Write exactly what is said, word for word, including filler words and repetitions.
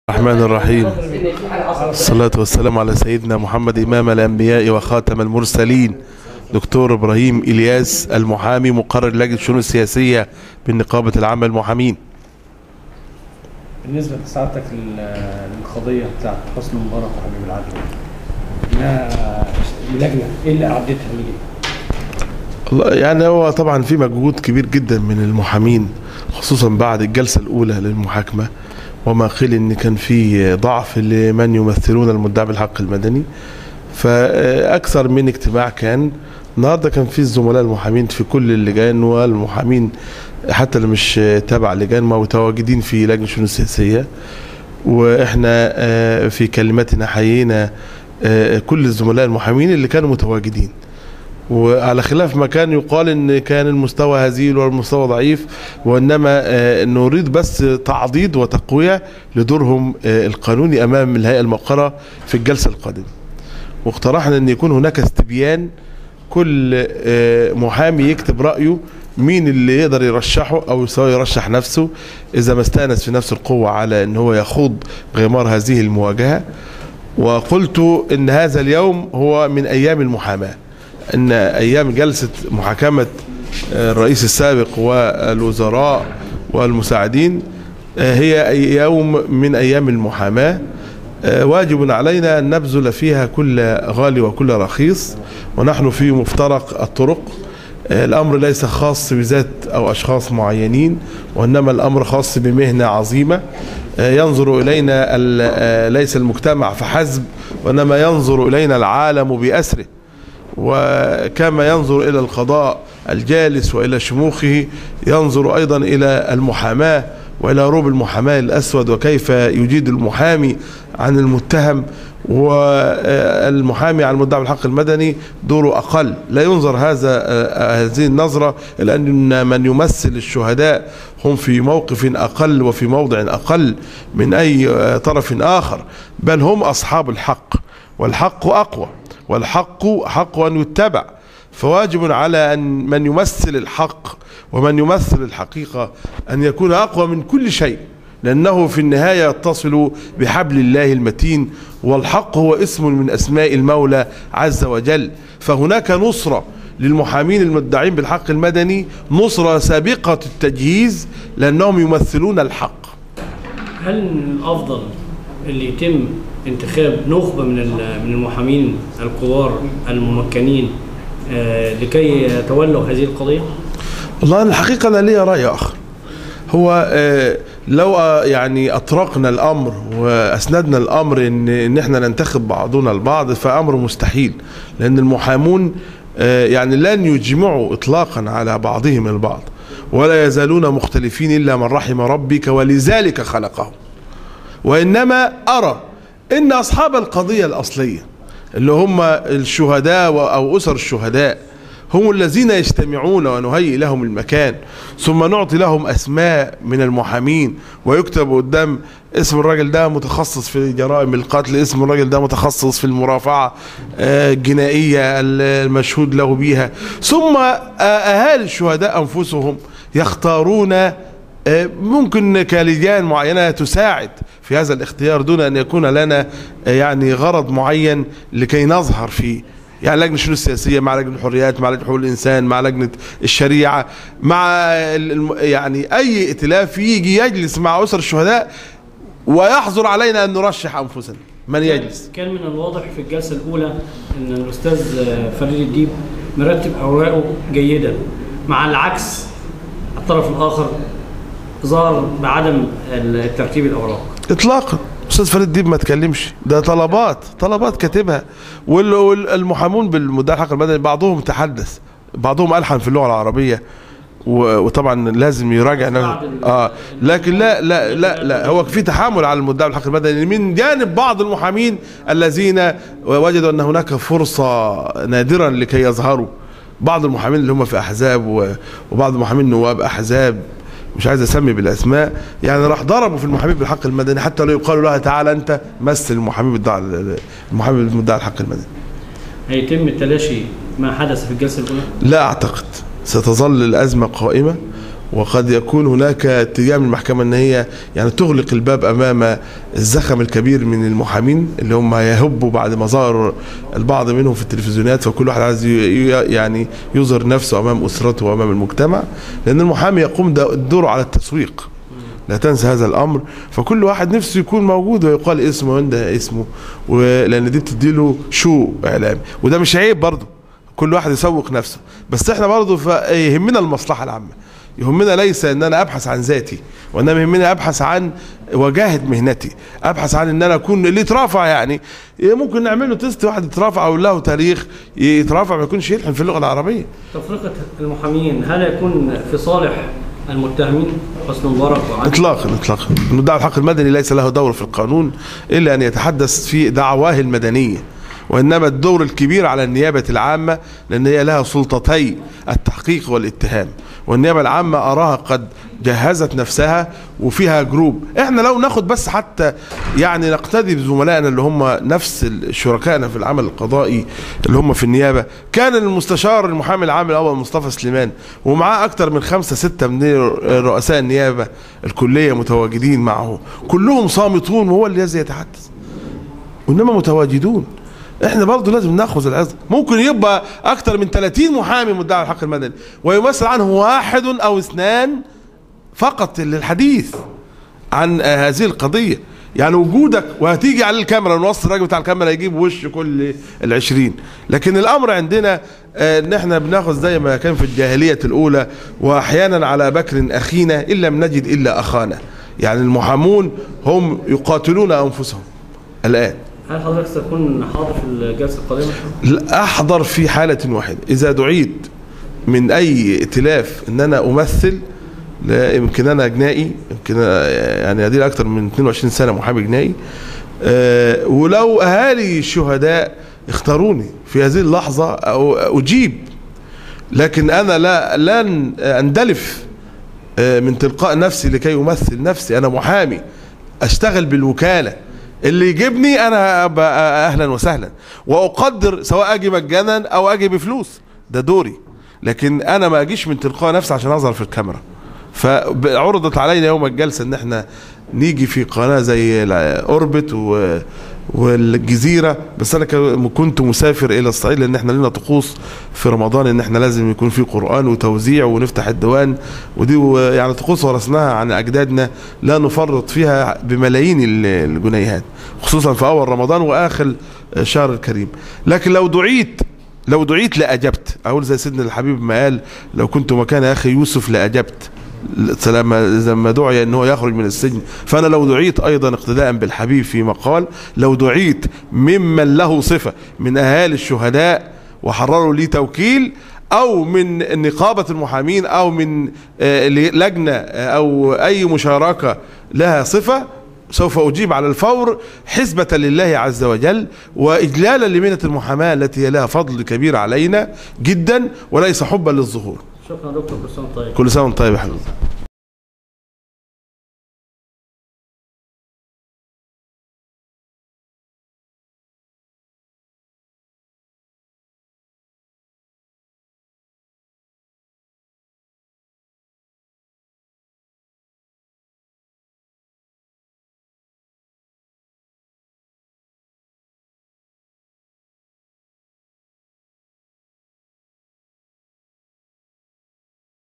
الرحمن الرحيم. الصلاة والسلام على سيدنا محمد إمام الأنبياء وخاتم المرسلين، دكتور إبراهيم إلياس المحامي مقرر لجنة الشؤون السياسية بالنقابة العامة للمحامين. بالنسبة لسعادتك للقضية بتاعت حسني مبارك وحبيب العدل، انها اللجنة ايه اللي اعدتها ليه؟ يعني هو طبعا في مجهود كبير جدا من المحامين، خصوصا بعد الجلسة الأولى للمحاكمة، وما قيل ان كان في ضعف لمن يمثلون المدعي بالحق المدني. فاكثر من اجتماع كان النهارده، كان في الزملاء المحامين في كل اللجان، والمحامين حتى اللي مش تابع لجان متواجدين في لجنه الشؤون السياسيه. واحنا في كلمتنا حيينا كل الزملاء المحامين اللي كانوا متواجدين، وعلى خلاف ما كان يقال ان كان المستوى هزيل والمستوى ضعيف، وانما نريد بس تعضيد وتقوية لدورهم القانوني امام الهيئة الموقرة في الجلسة القادمة. واقترحنا ان يكون هناك استبيان، كل محامي يكتب رأيه مين اللي يقدر يرشحه او سواء يرشح نفسه اذا ما استأنس في نفس القوة على ان هو يخوض غمار هذه المواجهة. وقلت ان هذا اليوم هو من ايام المحاماة، ان ايام جلسة محاكمة الرئيس السابق والوزراء والمساعدين هي يوم من ايام المحاماة، واجب علينا ان نبذل فيها كل غالي وكل رخيص، ونحن في مفترق الطرق. الامر ليس خاص بذات او اشخاص معينين، وانما الامر خاص بمهنة عظيمة ينظر الينا ليس المجتمع فحسب، وانما ينظر الينا العالم بأسره. وكما ينظر إلى القضاء الجالس وإلى شموخه، ينظر أيضا إلى المحاماة وإلى روب المحاماة الأسود، وكيف يجيد المحامي عن المتهم، والمحامي عن المدعي بالحق المدني دوره أقل. لا ينظر هذا هذه النظرة إلى أن من يمثل الشهداء هم في موقف أقل وفي موضع أقل من أي طرف آخر، بل هم أصحاب الحق، والحق أقوى، والحق حق أن يتبع. فواجب على أن من يمثل الحق ومن يمثل الحقيقة أن يكون أقوى من كل شيء، لأنه في النهاية يتصل بحبل الله المتين، والحق هو اسم من أسماء المولى عز وجل. فهناك نصرة للمحامين المدعين بالحق المدني، نصرة سابقة التجهيز، لأنهم يمثلون الحق. هل من الأفضل اللي يتم انتخاب نخبة من من المحامين الكبار الممكنين آه لكي يتولوا هذه القضية؟ والله الحقيقة أنا لي رأي آخر. هو آه لو آه يعني أطرقنا الأمر وأسندنا الأمر إن إن إحنا ننتخب بعضنا البعض، فأمر مستحيل، لأن المحامون آه يعني لن يجمعوا إطلاقا على بعضهم البعض، ولا يزالون مختلفين إلا من رحم ربك ولذلك خلقهم. وإنما أرى إن أصحاب القضية الأصلية اللي هم الشهداء أو أسر الشهداء هم الذين يجتمعون، ونهيئ لهم المكان، ثم نعطي لهم أسماء من المحامين، ويكتب قدام اسم الراجل ده متخصص في جرائم القتل، اسم الراجل ده متخصص في المرافعة الجنائية المشهود له بيها، ثم أهالي الشهداء أنفسهم يختارون، ممكن كلجان معينة تساعد في هذا الاختيار دون أن يكون لنا يعني غرض معين لكي نظهر فيه. يعني لجنة الشؤون السياسية مع لجنة الحريات، مع لجنة حقوق الإنسان، مع لجنة الشريعة، مع يعني أي ائتلاف يجي يجلس مع أسر الشهداء، ويحظر علينا أن نرشح أنفسنا من يجلس. كان من الواضح في الجلسة الأولى أن الأستاذ فريد الديب مرتب أوراقه جيدا، مع العكس الطرف الآخر ظهر بعدم الترتيب الأوراق إطلاقا. أستاذ فريد الديب ما تكلمش، ده طلبات طلبات كاتبها، والمحامون بالمدعي الحق المدني بعضهم تحدث، بعضهم ألحن في اللغة العربية، وطبعا لازم يراجع اه لكن لا لا لا لا هو في تحامل على المدعي بالحق المدني من جانب بعض المحامين الذين وجدوا ان هناك فرصة نادرا لكي يظهروا. بعض المحامين اللي هم في احزاب، وبعض المحامين نواب احزاب، مش عايز اسمي بالاسماء، يعني راح ضربوا في المحامين بالحق المدني، حتى لو يقالوا لها تعالى انت مثل المحامي بالدعاء المحامي بالمدعي الحق المدني. هيتم التلاشي ما حدث في الجلسه الاولى؟ لا اعتقد، ستظل الازمه قائمه، وقد يكون هناك اتجاه من المحكمة ان هي يعني تغلق الباب امام الزخم الكبير من المحامين اللي هم يهبوا بعد ما ظهر البعض منهم في التلفزيونات، فكل واحد عايز يعني يظهر نفسه امام اسرته وامام المجتمع، لان المحامي يقوم دوره على التسويق، لا تنسى هذا الامر. فكل واحد نفسه يكون موجود ويقال اسمه وينده اسمه، لان دي بتديله شو اعلامي، وده مش عيب برضه، كل واحد يسوق نفسه. بس احنا برضه يهمنا المصلحه العامه، يهمنا ليس ان انا ابحث عن ذاتي، وانما يهمني ابحث عن وجاهه مهنتي، ابحث عن ان انا اكون اللي يترافع. يعني ممكن نعمل له تيست واحد يترافع او له تاريخ يترافع ما يكونش يلحن في اللغه العربيه. تفرقه المحامين هل يكون في صالح المتهمين حسني مبارك وعلي؟ اطلاقا اطلاقا. المدعي الحق المدني ليس له دور في القانون الا ان يتحدث في دعواه المدنيه، وإنما الدور الكبير على النيابة العامة، لأن هي لها سلطتي التحقيق والاتهام، والنيابة العامة أراها قد جهزت نفسها وفيها جروب. احنا لو ناخد بس حتى يعني نقتدي بزملائنا اللي هم نفس شركائنا في العمل القضائي اللي هم في النيابة، كان المستشار المحامي العام الأول مصطفى سليمان ومعاه أكثر من خمسة ستة من رؤساء النيابة الكلية متواجدين معه، كلهم صامتون وهو الذي يتحدث، وإنما متواجدون. احنا برضه لازم ناخذ العظة. ممكن يبقى اكثر من ثلاثين محامي مدعي على الحق المدني ويمثل عنه واحد او اثنان فقط للحديث عن هذه القضية. يعني وجودك وهتيجي على الكاميرا، نوصل الراجل بتاع الكاميرا يجيب وش كل العشرين، لكن الامر عندنا ان احنا بناخذ زي ما كان في الجاهلية الاولى، واحيانا على بكر اخينا ان لم نجد الا اخانا. يعني المحامون هم يقاتلون انفسهم الان. هل حضرتك ستكون حاضر في الجلسة القادمة؟ لا، أحضر في حالة واحدة إذا دعيت من أي ائتلاف إن أنا أمثل. لا يمكن أنا جنائي، يمكن يعني أدير أكثر من اثنين وعشرين سنة محامي جنائي، أه ولو أهالي الشهداء اختاروني في هذه اللحظة أو أجيب، لكن أنا لا لن أندلف من تلقاء نفسي لكي أمثل نفسي. أنا محامي أشتغل بالوكالة، اللي يجيبني انا ابقى اهلا وسهلا، واقدر سواء اجي مجانا او اجي بفلوس، ده دوري، لكن انا ما اجيش من تلقاء نفسي عشان اظهر في الكاميرا. فعرضت علينا يوم الجلسه ان احنا نيجي في قناه زي اوربت و والجزيره، بس انا كنت مسافر الى الصعيد لان احنا لنا طقوس في رمضان ان احنا لازم يكون في قران وتوزيع ونفتح الديوان، ودي يعني طقوس ورثناها عن اجدادنا لا نفرط فيها بملايين الجنيهات، خصوصا في اول رمضان واخر شهر الكريم. لكن لو دعيت لو دعيت لاجبت، اقول زي سيدنا الحبيب ما قال: لو كنت مكان اخي يوسف لاجبت لما دعي ان هو يخرج من السجن. فانا لو دعيت ايضا اقتداء بالحبيب فيما قال: لو دعيت ممن له صفه من اهالي الشهداء وحرروا لي توكيل، او من نقابه المحامين، او من لجنه او اي مشاركه لها صفه، سوف أجيب على الفور حسبة لله عز وجل، وإجلالا لمهنة المحاماة التي لها فضل كبير علينا جدا، وليس حبا للظهور. شكرا دكتور، كل سنة وانت طيب. كل سنة وانت طيب يا حبيبي.